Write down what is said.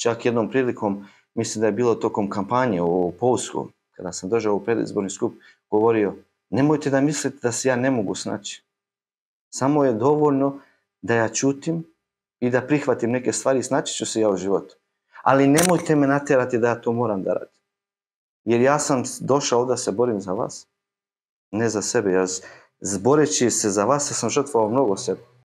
čak jednom prilikom, mislim da je bilo tokom kampanje u Polsku, kada sam držao u predizborni skup, govorio, nemojte da mislite da se ja ne mogu snaći. Samo je dovoljno da ja ćutim i da prihvatim neke stvari i snaći ću se ja u životu. Ali nemojte me natjerati da ja to moram da radim. Jer ja sam došao da se borim za vas, ne za sebe. Ja, boreći se za vas, ja sam žrtvovao mnogo sebe.